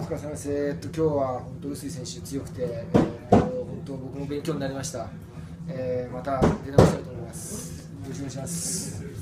疲れ様です。今日は本当、臼井選手強くて、本当、僕も勉強になりました。また出直したいと思います。よろしくお願いします。